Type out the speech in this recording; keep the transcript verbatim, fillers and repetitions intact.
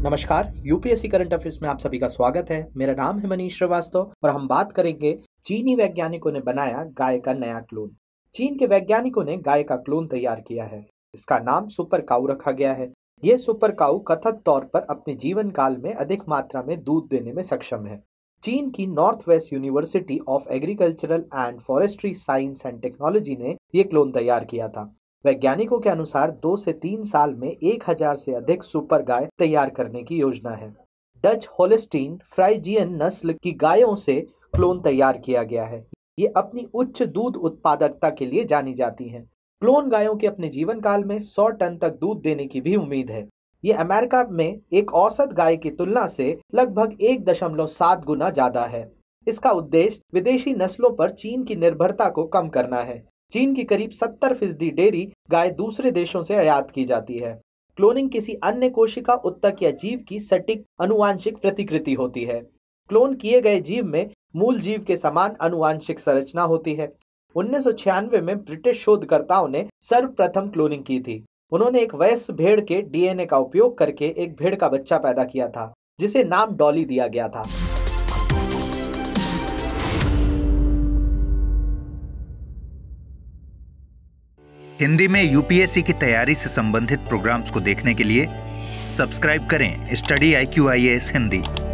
नमस्कार, UPSC current affairs में आप सभी का स्वागत है। मेरा नाम है मनीष श्रीवास्तव और हम बात करेंगे चीनी वैज्ञानिकों ने बनाया गाय का नया क्लोन। चीन के वैज्ञानिकों ने गाय का क्लोन तैयार किया है। इसका नाम सुपर काऊ रखा गया है। ये सुपर काऊ कथित तौर पर अपने जीवन काल में अधिक मात्रा में दूध देने में सक्षम है। चीन की north west university of agricultural and forestry science and technology ने यह क्लोन तैयार किया था। वैज्ञानिकों के अनुसार दो से तीन साल में एक हजार से अधिक सुपर गाय तैयार करने की योजना है। डच होलिस्टीन फ्राइजियन नस्ल की गायों से क्लोन तैयार किया गया है। ये अपनी उच्च दूध उत्पादकता के लिए जानी जाती हैं। क्लोन गायों के अपने जीवन काल में सौ टन तक दूध देने की भी उम्मीद है। ये अमेरिका में एक औसत गाय की तुलना से लगभग एक दशमलव सात गुना ज्यादा है। इसका उद्देश्य विदेशी नस्लों पर चीन की निर्भरता को कम करना है। चीन की करीब सत्तर फीसदी डेयरी गाय दूसरे देशों से आयात की जाती है। क्लोनिंग किसी अन्य कोशिका, उत्तक या जीव की सटीक अनुवांशिक प्रतिकृति होती है। क्लोन किए गए जीव में मूल जीव के समान अनुवांशिक संरचना होती है। उन्नीस सौ छियानवे में ब्रिटिश शोधकर्ताओं ने सर्वप्रथम क्लोनिंग की थी। उन्होंने एक वयस्क भेड़ के डीएनए का उपयोग करके एक भेड़ का बच्चा पैदा किया था, जिसे नाम डॉली दिया गया था। हिंदी में यूपीएससी की तैयारी से संबंधित प्रोग्राम्स को देखने के लिए सब्सक्राइब करें study I Q I A S Hindi.